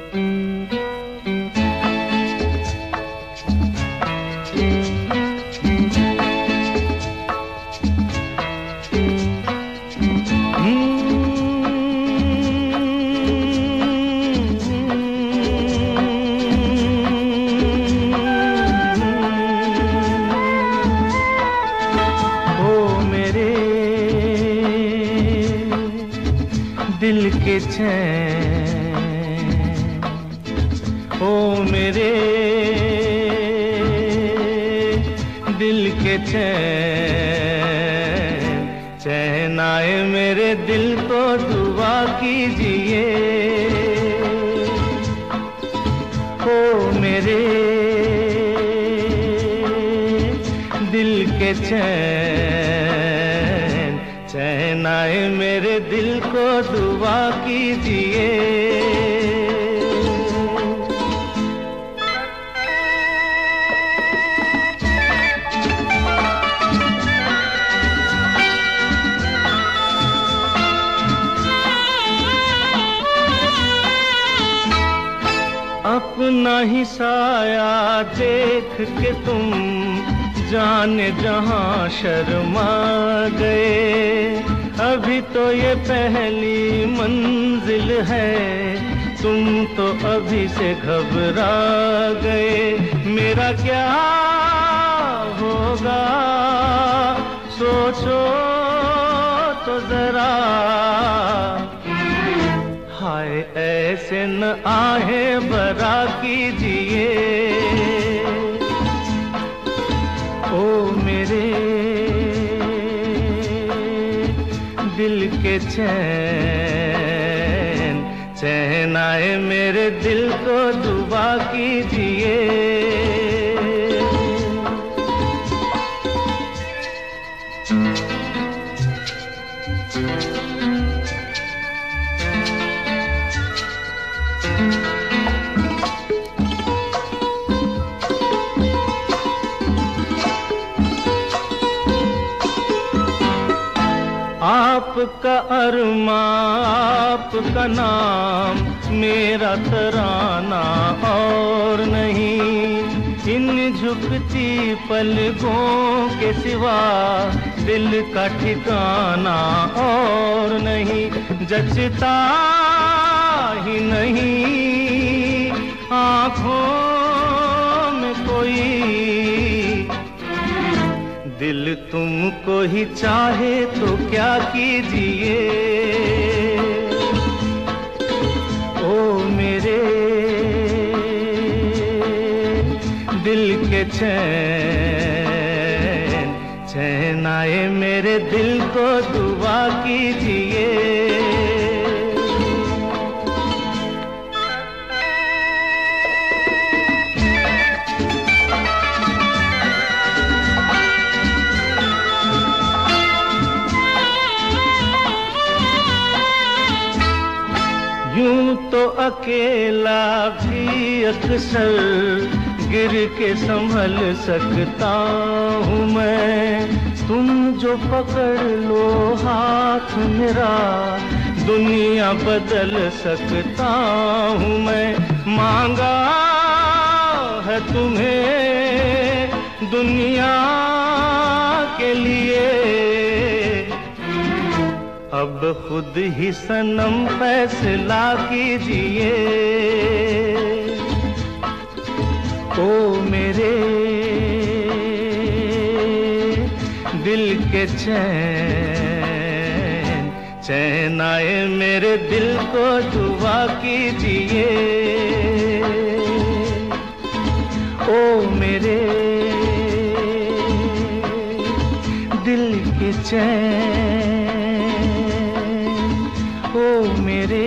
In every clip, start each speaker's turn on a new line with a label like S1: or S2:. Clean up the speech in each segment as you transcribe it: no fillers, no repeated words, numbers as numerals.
S1: दिल के चैन, ओ मेरे दिल के चैन, चैन आए मेरे दिल को दुआ कीजिए। ओ मेरे दिल के चैन, चैन आए मेरे दिल को दुआ कीजिए। अपना ही साया देख के तुम जाने जहां शर्मा गए। अभी तो ये पहली मंजिल है, तुम तो अभी से घबरा गए। मेरा क्या होगा सोचो तो जरा, हाय ऐसे न आहे बरा कीजिए। ओ मेरे दिल के चैन, चैन आए मेरे दिल को दुआ कीजिए। आपका अरमा आपका नाम मेरा तराना और नहीं। इन झुकती पलकों के सिवा दिल का ठिकाना और नहीं। जचता ही नहीं आँखों में कोई, दिल तुमको ही चाहे तो क्या कीजिए। ओ मेरे दिल के चैन, चैन आए मेरे दिल को दुआ कीजिए। यूं तो अकेला भी अक्सर गिर के संभल सकता हूँ मैं। तुम जो पकड़ लो हाथ मेरा, दुनिया बदल सकता हूँ मैं। मांगा है तुम्हें दुनिया के लिए, अब खुद ही सनम फैसला कीजिए। ओ मेरे दिल के चैन, चैन आए मेरे दिल को दुआ कीजिए। ओ मेरे दिल के चैन, ओ मेरे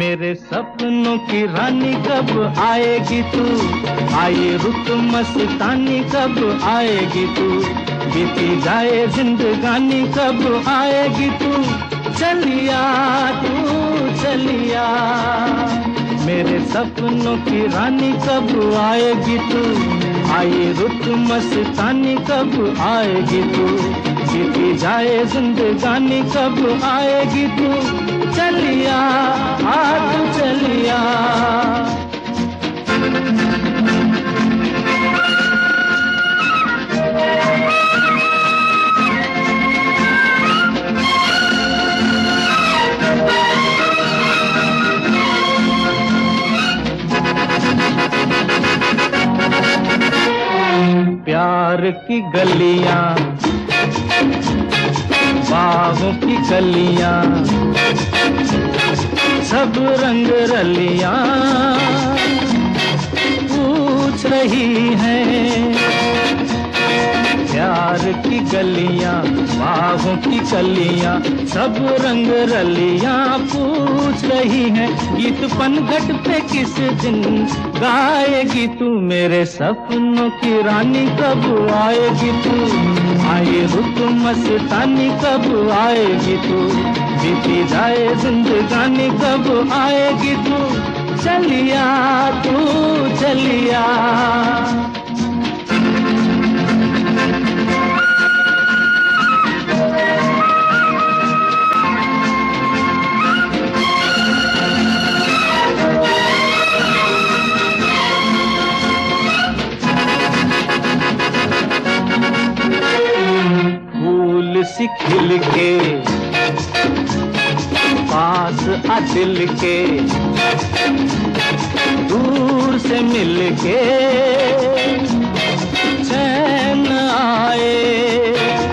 S1: मेरे सपनों की रानी कब आएगी तू, आए रुत मस्तानी कब आएगी तू, बीती जाए जिंदगानी कब आएगी तू, चलिया तू चलिया। मेरे सपनों की रानी कब आएगी तू, आए रुत मस्तानी कब आएगी तू, बीती जाए जिंदगानी कब आएगी तू, चलिया तू चलिया। प्यार की गलियां, बागों की गलियां, सब रंग रलियां पूछ रही हैं। प्यार की गलियां, बागों की गलियां, सब रंग रलियां पूछ रही हैं। गीत पनघट पे किस दिन गाएगी तू, मेरे सपनों की रानी कब आएगी तू, आए रुत मस्तानी कब आएगी तू, बीती जाए जिंदगानी कब आएगी तू, चलिया तू चलिया। सी खिल के पास आ दिल के, दूर से मिल के चैन आए।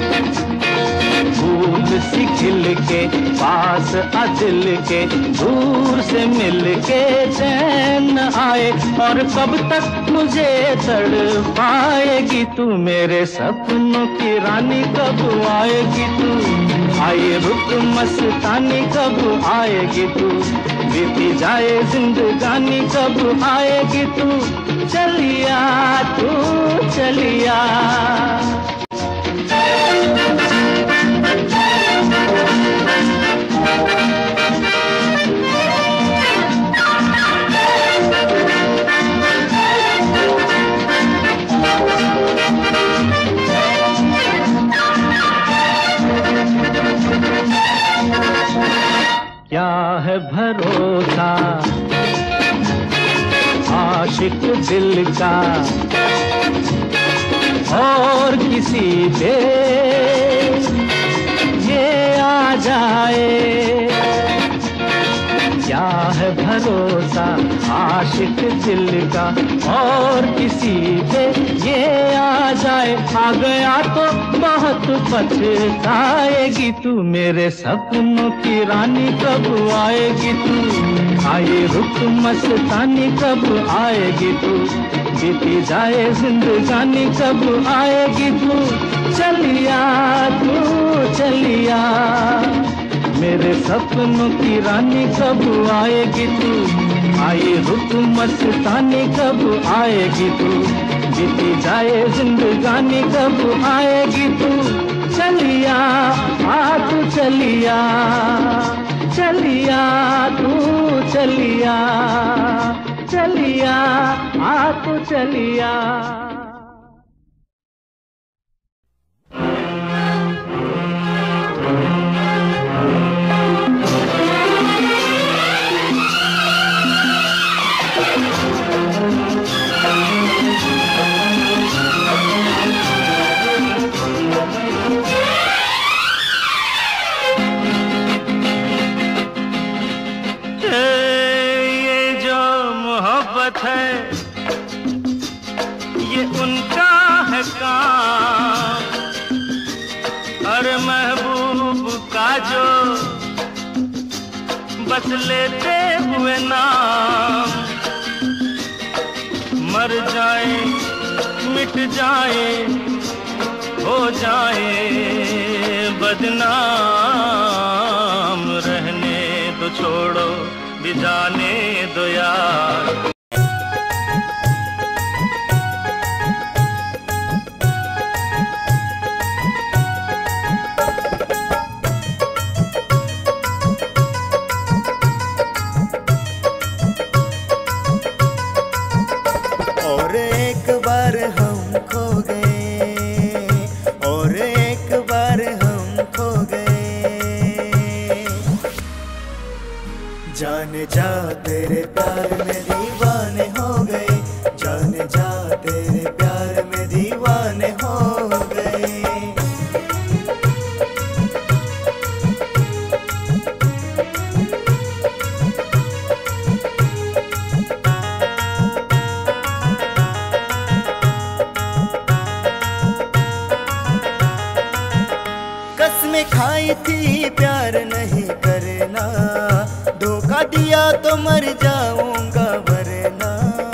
S1: फूल सी खिल के पास आ दिल के, दूर से मिल के चैन आए। और कब तक मुझे तड़पाएगी तू, मेरे सपनों की रानी कब आएगी तू, आए रुत मस्तानी कब आएगी तू, बीती जाए जिंदगानी कब आएगी तू, चलिया तू चलिया। क्या है भरोसा आशिक दिल का और किसी पे ये आ जाए। क्या है भरोसा आशिक दिल का और किसी पे ये आ जाए। आ गया तो बहुत पछताएगी तू, मेरे सपनों की रानी कब आएगी तू, आए रुत मस्तानी कब आएगी तू, बीती जाए जिंदगानी कब आएगी तू, चलिया तू चलिया। मेरे सपनों की रानी कब आएगी तू, आए रुत मस्तानी कब आएगी तू, बीती जाए जिंदगानी कब आएगी तू, चलिया तू चलिया। चलिया तू चलिया, चलिया तू चलिया।
S2: है ये उनका है काम, और महबूब का जो बस लेते हुए नाम, मर जाए मिट जाए हो जाए बदनाम, रहने दो छोड़ो भी जाने दो यार।
S3: और एक बार हम खो गए, और एक बार हम खो गए। जाने जा तेरे प्यार में दीवाने हो गए, जाने जा तेरे प्यार में दीवाने हो गए। कसमें खाई थी प्यार नहीं करना, धोखा दिया तो मर जाऊंगा वरना।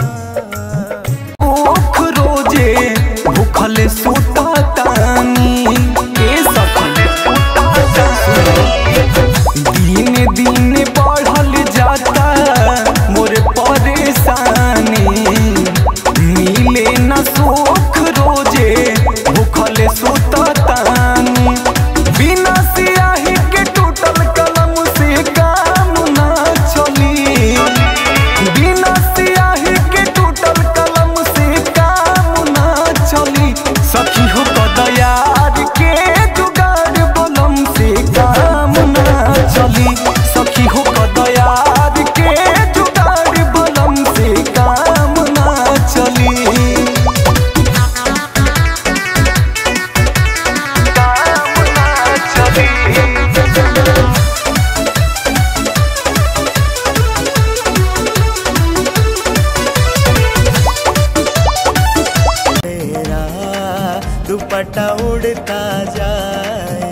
S4: भूख रोजे भूखल सुता तानी के सखल दिन दिन बढ़ल जाता मोर परेशानी, मिले न सुख रोजे भूखल सुता तानी। बिना सियाही के टूटल कलम से काम ना चली, बिना सियाही के टूटल कलम से काम ना चली। सखी हो कदयार के जुगाड़ बलम से काम ना चली, सखी हो कदयार के जुगाड़ बलम से काम ना चली।
S3: तेरा दुपट्टा उड़ता जाए,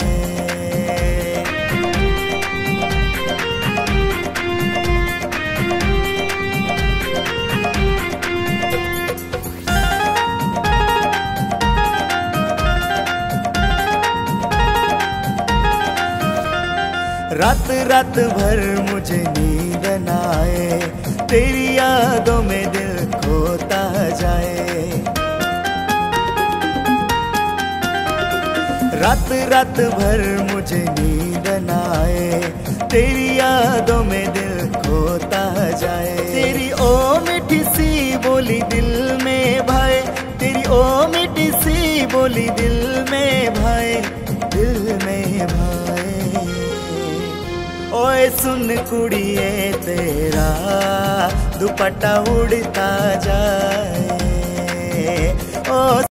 S3: रात रात भर मुझे नींद न आए, तेरी यादों में दिल खोता जाए। रात रात भर मुझे नींद न आए, तेरी यादों में दिल खोता जाए। तेरी ओ मीठी सी बोली दिल में भाए, तेरी ओ मीठी सी बोली दिल में भाए, दिल में भाए। ओए सुन कुड़िए तेरा दुपट्टा उड़ता जाए, ओ